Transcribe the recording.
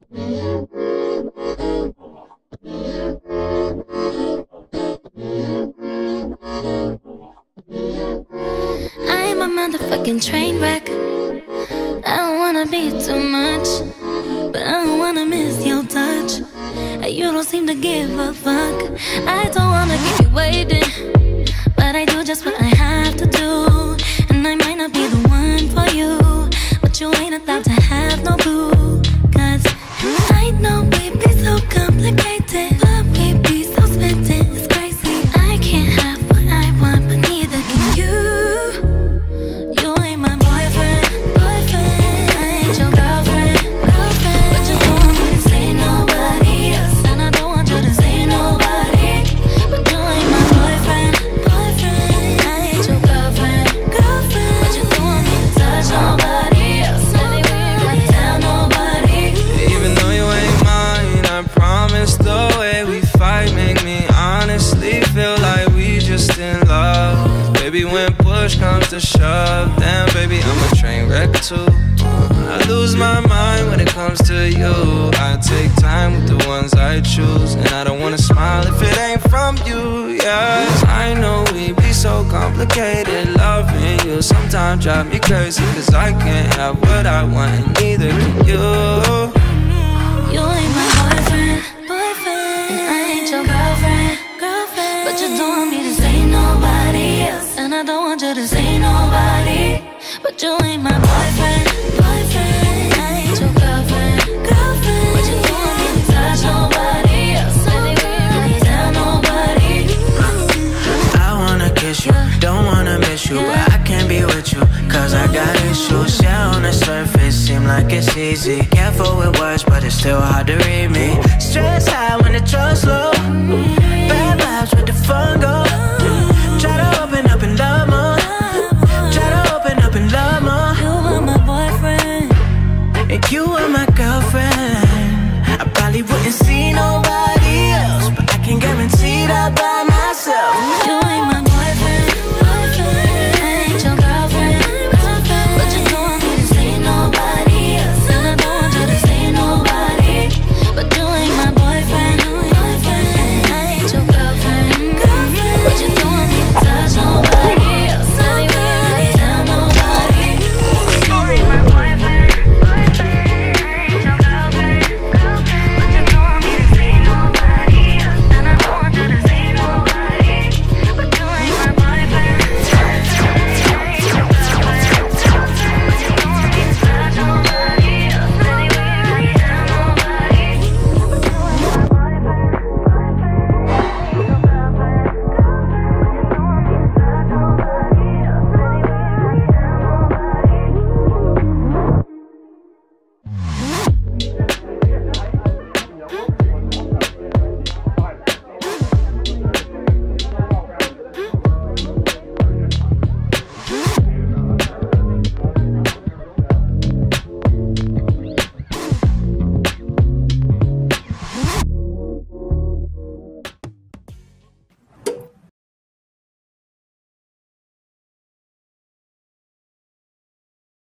I'm a motherfucking train wreck. I don't wanna be too much, but I don't wanna miss your touch. You don't seem to give a fuck. I don't wanna keep you waiting, but I do just what I have to do. And I might not be the one for you, but you ain't allowed to have no boo. Cause I know we be so complicated, but we be so smitten, it's crazy. I can't have what I want, but neither can you. You ain't my boyfriend, boyfriend. I ain't your girlfriend, girlfriend. But you don't want me to say nobody else, and I don't want you to say nobody. But you ain't my boyfriend, boyfriend. I ain't your girlfriend, girlfriend. But you don't want me to touch nobody else, baby, we ain't gonna tell nobody. Even though you ain't mine, I promise the way we fight make me honestly feel like we just in love. Baby, when push comes to shove, damn baby, I'm a train wreck too. I lose my mind when it comes to you. I take time with the ones I choose, and I don't wanna smile if it ain't from you, yes. I know we be so complicated, loving you sometimes drive me crazy, cause I can't have what I want and neither can you. You ain't my boyfriend, boyfriend. And I ain't your girlfriend, girlfriend. But you don't want me to say nobody else, and I don't want you to say nobody. But you ain't my boyfriend, boyfriend. I ain't your girlfriend, girlfriend. But you don't want me to touch nobody else, baby, we ain't gonna tell nobody. I wanna kiss you, don't wanna miss you, but I can't be with you, cause I got issues. Yeah, on the surface, seem like it's easy. Careful with words, but it's still hard to read me. Stress high when the trust low. Bad vibes with the fun go. Try to open up and love more. Try to open up and love more. You are my boyfriend, And you are my girlfriend. I probably wouldn't see nobody else, but I can guarantee that by myself. you ain't my